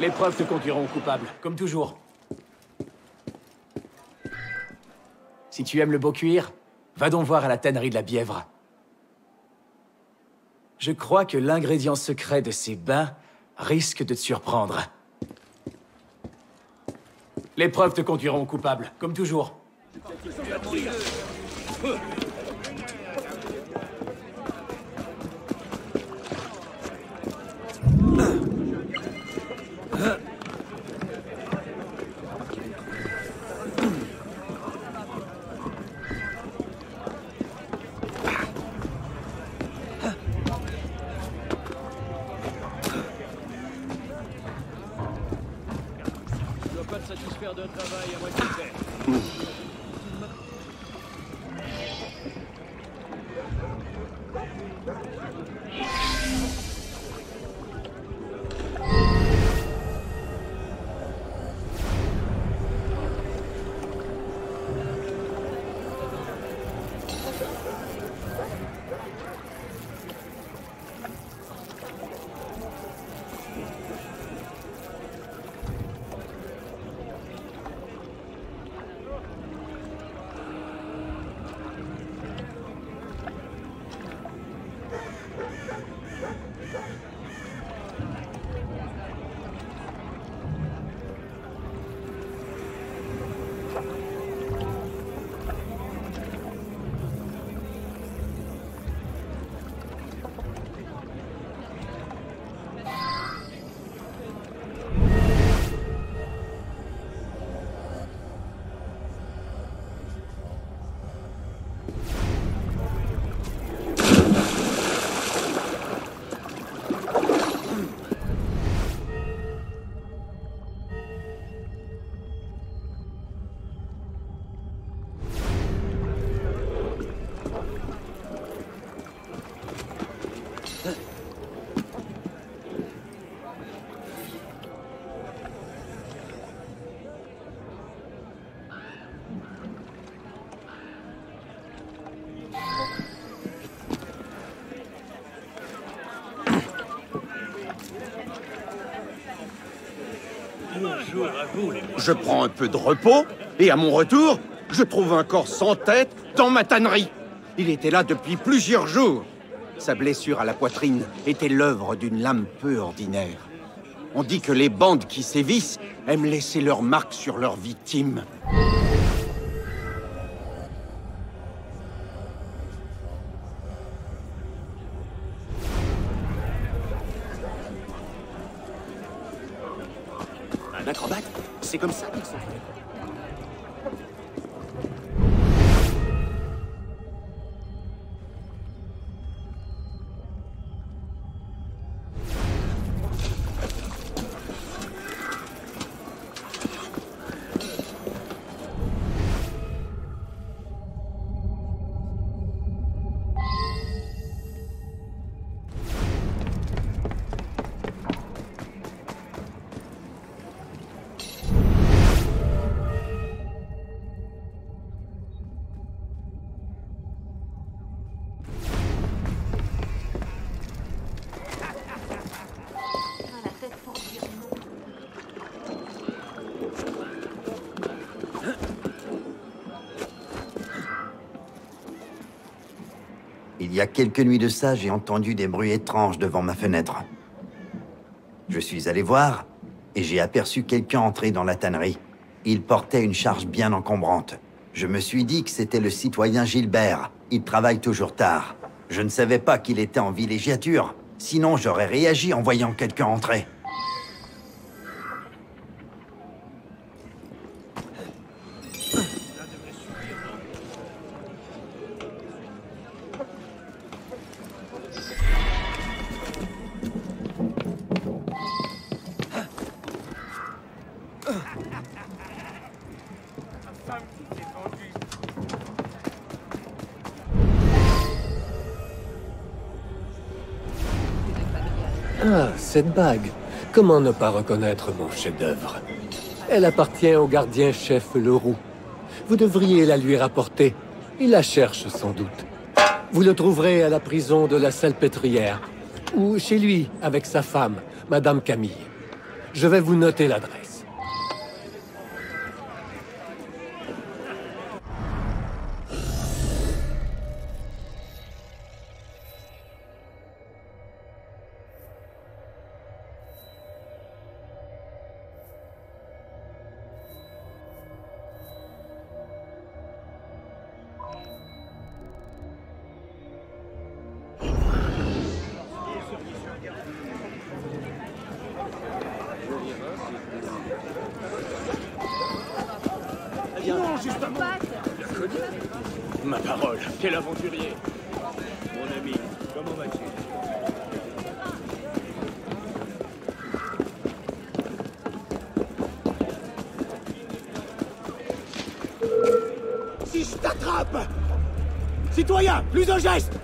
Les preuves te conduiront au coupable, comme toujours. Si tu aimes le beau cuir, va donc voir à la tannerie de la Bièvre. Je crois que l'ingrédient secret de ces bains risque de te surprendre. Les preuves te conduiront au coupable, comme toujours. Satisfaire d'un travail à moitié fait. Je prends un peu de repos, et à mon retour, je trouve un corps sans tête dans ma tannerie. Il était là depuis plusieurs jours. Sa blessure à la poitrine était l'œuvre d'une lame peu ordinaire. On dit que les bandes qui sévissent aiment laisser leurs marques sur leurs victimes. Un acrobate? C'est comme ça qu'ils sont faits. Il y a quelques nuits de ça, j'ai entendu des bruits étranges devant ma fenêtre. Je suis allé voir, et j'ai aperçu quelqu'un entrer dans la tannerie. Il portait une charge bien encombrante. Je me suis dit que c'était le citoyen Gilbert. Il travaille toujours tard. Je ne savais pas qu'il était en villégiature. Sinon, j'aurais réagi en voyant quelqu'un entrer. Ah, cette bague. Comment ne pas reconnaître mon chef-d'œuvre? Elle appartient au gardien-chef Leroux. Vous devriez la lui rapporter. Il la cherche sans doute. Vous le trouverez à la prison de la Salpêtrière, ou chez lui avec sa femme, Madame Camille. Je vais vous noter l'adresse. Ma parole, quel aventurier! Mon ami, comment vas-tu? Si je t'attrape! Citoyen, plus un geste!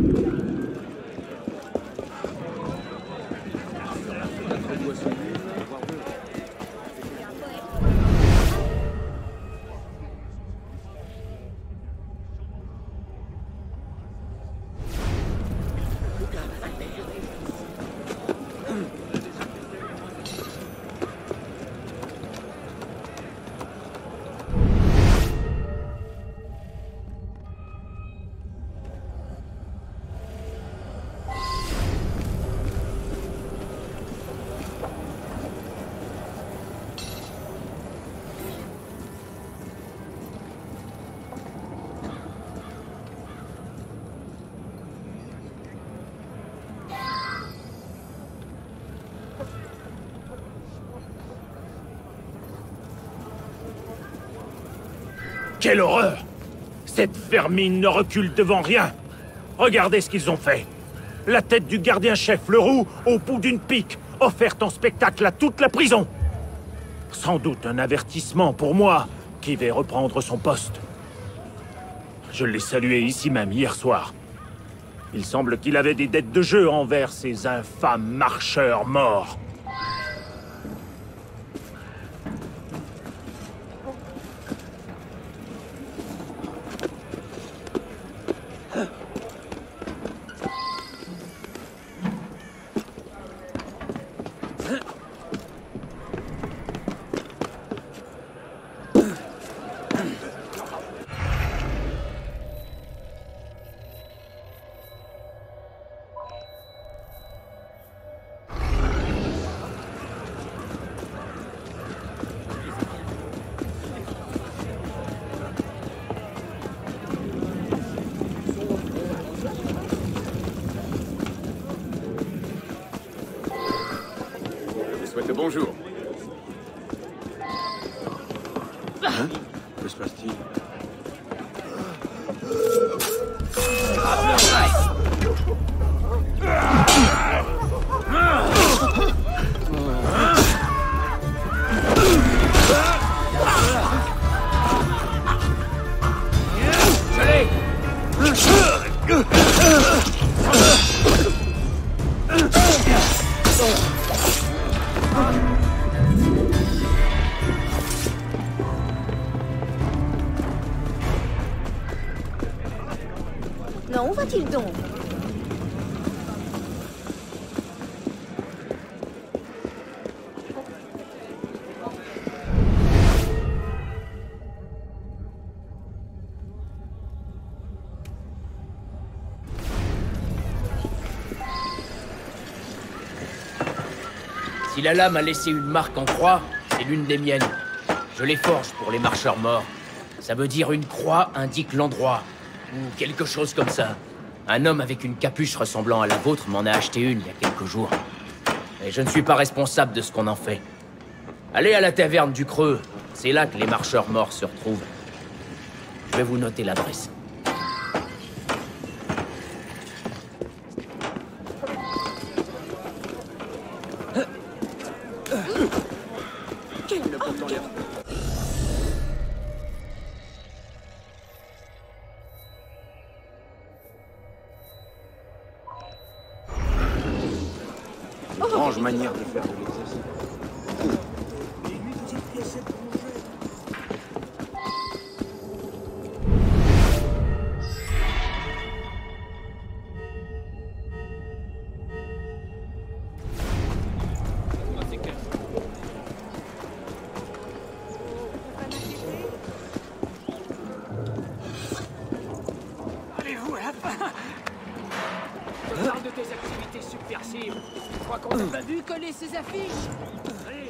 Quelle horreur! Cette vermine ne recule devant rien! Regardez ce qu'ils ont fait! La tête du gardien-chef, le roux, au bout d'une pique, offerte en spectacle à toute la prison! Sans doute un avertissement pour moi, qui vais reprendre son poste. Je l'ai salué ici même hier soir. Il semble qu'il avait des dettes de jeu envers ces infâmes marcheurs morts. Bonjour. Hein? Que se passe-t-il? Non, où va-t-il donc? Si la lame a laissé une marque en croix, c'est l'une des miennes. Je les forge pour les marcheurs morts. Ça veut dire une croix indique l'endroit. Ou quelque chose comme ça. Un homme avec une capuche ressemblant à la vôtre m'en a acheté une il y a quelques jours. Mais je ne suis pas responsable de ce qu'on en fait. Allez à la taverne du Creux. C'est là que les marcheurs morts se retrouvent. Je vais vous noter l'adresse. Étrange manière de faire de l'exercice. te parle de tes activités subversives. Tu crois qu'on n'a pas vu coller ces affiches? Allez.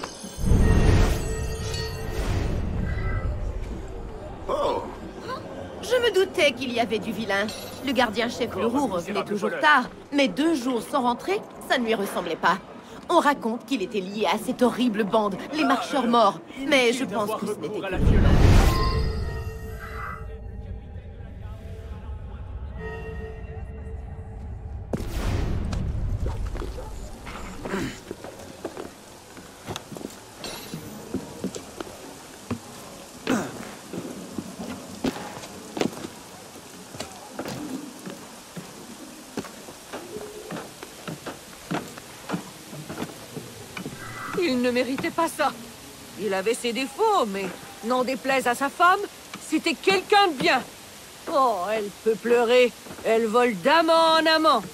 Oh! Je me doutais qu'il y avait du vilain. Le gardien-chef Leroux revenait toujours tard, mais 2 jours sans rentrer, ça ne lui ressemblait pas. On raconte qu'il était lié à cette horrible bande, les marcheurs morts, mais je pense que ce n'était à la que... violence. Il ne méritait pas ça. Il avait ses défauts, mais n'en déplaise à sa femme, c'était quelqu'un de bien. Oh, elle peut pleurer. Elle vole d'amant en amant.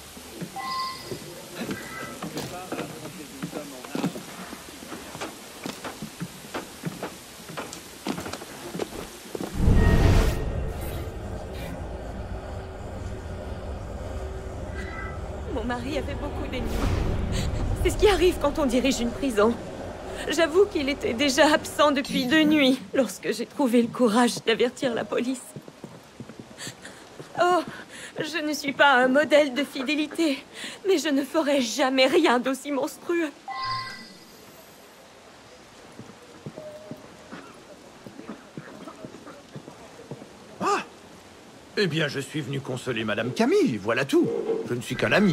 Mon mari avait beaucoup d'ennemis. C'est ce qui arrive quand on dirige une prison. J'avoue qu'il était déjà absent depuis 2 nuits, lorsque j'ai trouvé le courage d'avertir la police. Oh, je ne suis pas un modèle de fidélité, mais je ne ferai jamais rien d'aussi monstrueux. Ah! Eh bien, je suis venu consoler Madame Camille, voilà tout. Je ne suis qu'un ami.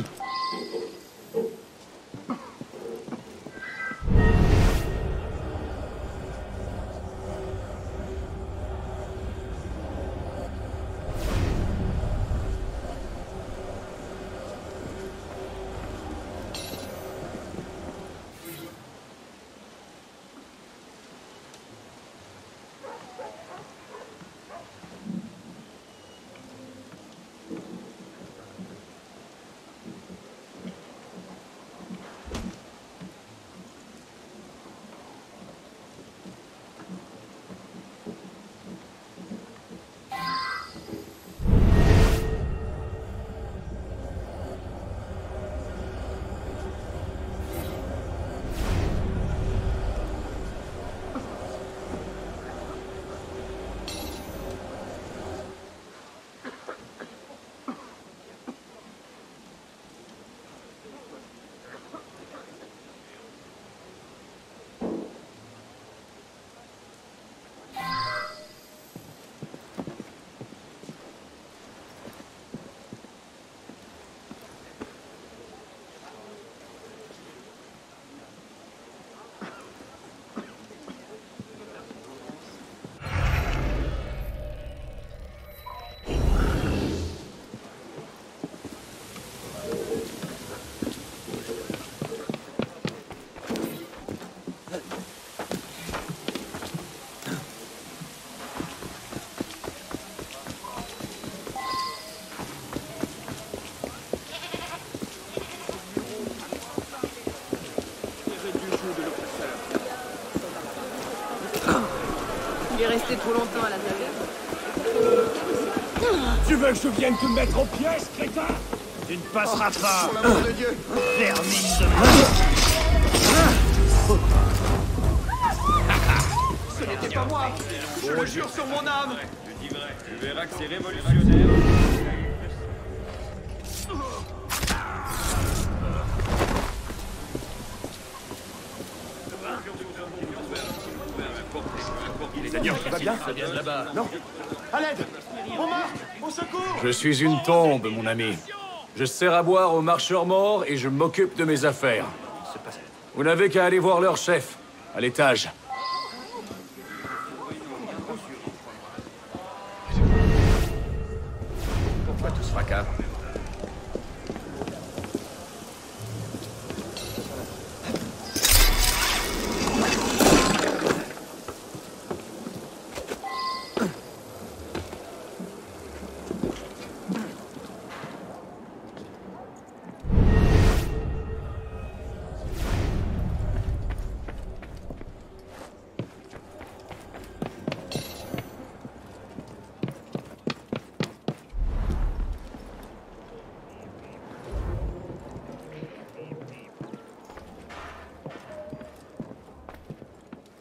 Il est resté trop longtemps à la taverne. Tu veux que je vienne te mettre aux pièces, crétin? Tu ne passeras pas. Pour l'amour de Dieu! Vermine de... Ce n'était pas moi! Je le jure sur mon âme! Je dis vrai, tu verras que c'est révolutionnaire. Tu vas bien? Ça vient de là-bas. Non! À l'aide! Au marque! Au secours! Je suis une tombe, mon ami. Je sers à boire aux marcheurs morts et je m'occupe de mes affaires. Vous n'avez qu'à aller voir leur chef, à l'étage. Pourquoi tout ce fracas?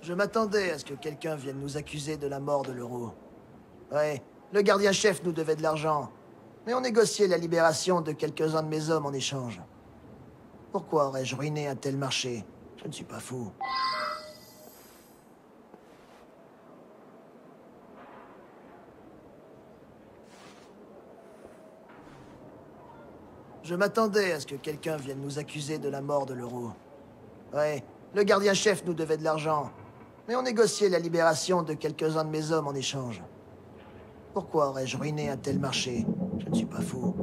Je m'attendais à ce que quelqu'un vienne nous accuser de la mort de l'euro. Ouais, le gardien-chef nous devait de l'argent. Mais on négociait la libération de quelques-uns de mes hommes en échange. Pourquoi aurais-je ruiné un tel marché? Je ne suis pas fou. Je m'attendais à ce que quelqu'un vienne nous accuser de la mort de l'euro. Ouais, le gardien-chef nous devait de l'argent. Mais on négociait la libération de quelques-uns de mes hommes en échange. Pourquoi aurais-je ruiné un tel marché? Je ne suis pas fou.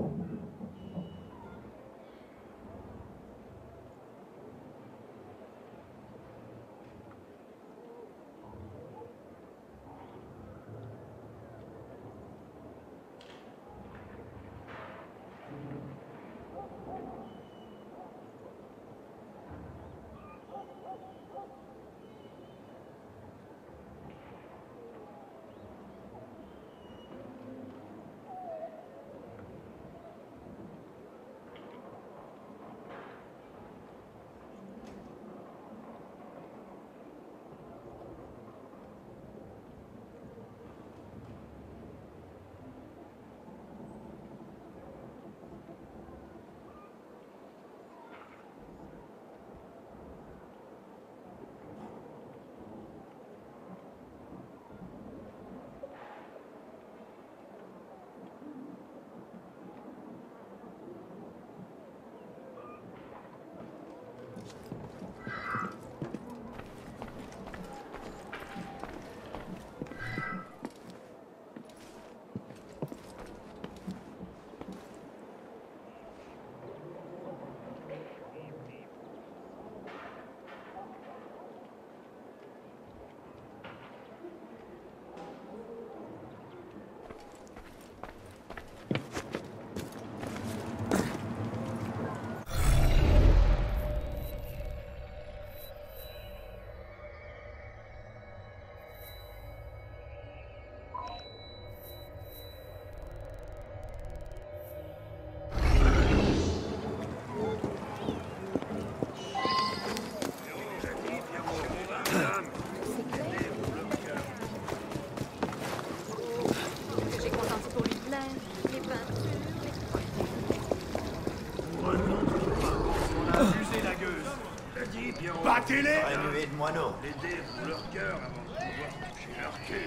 Battez-les! Nuée de moineaux. Les dés pour leur cœur avant de pouvoir toucher leur cul.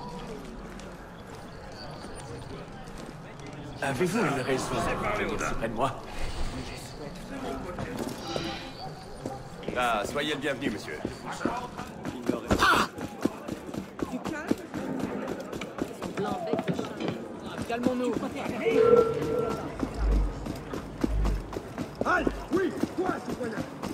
Avez-vous une raison près de moi? Ah, soyez le bienvenu, monsieur. Calmons-nous. Halte! Oui! Toi, citoyen!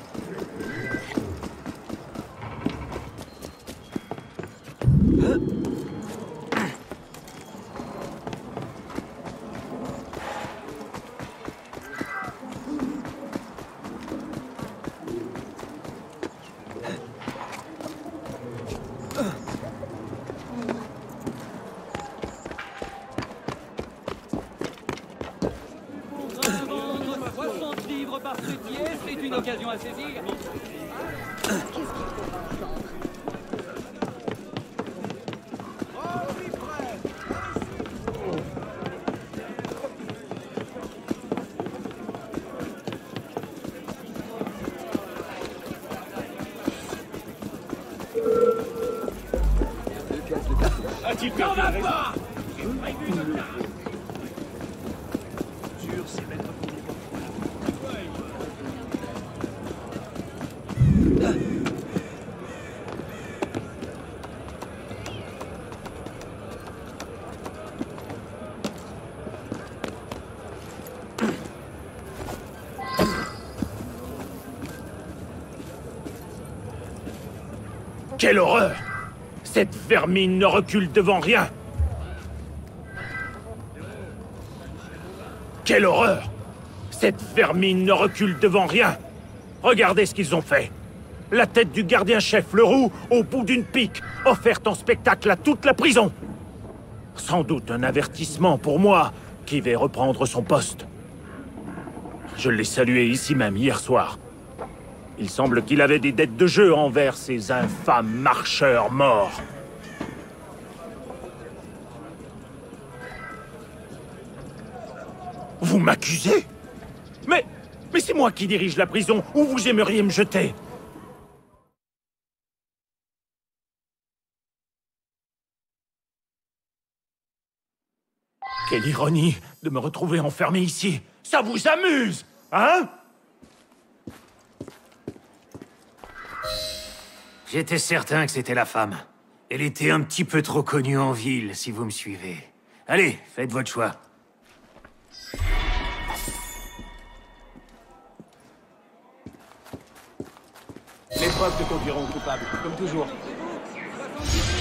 Par ce pièce, c'est une occasion à saisir. N'en va pas! Sur ces maîtres. Quelle horreur! Cette vermine ne recule devant rien! Quelle horreur! Cette vermine ne recule devant rien! Regardez ce qu'ils ont fait! La tête du gardien-chef, le roux, au bout d'une pique, offerte en spectacle à toute la prison! Sans doute un avertissement pour moi, qui vais reprendre son poste. Je l'ai salué ici même hier soir. Il semble qu'il avait des dettes de jeu envers ces infâmes marcheurs morts. Vous m'accusez? Mais c'est moi qui dirige la prison, où vous aimeriez me jeter? Quelle ironie de me retrouver enfermé ici. Ça vous amuse, hein? J'étais certain que c'était la femme. Elle était un petit peu trop connue en ville, si vous me suivez. Allez, faites votre choix. Les preuves te conduiront coupable, comme toujours.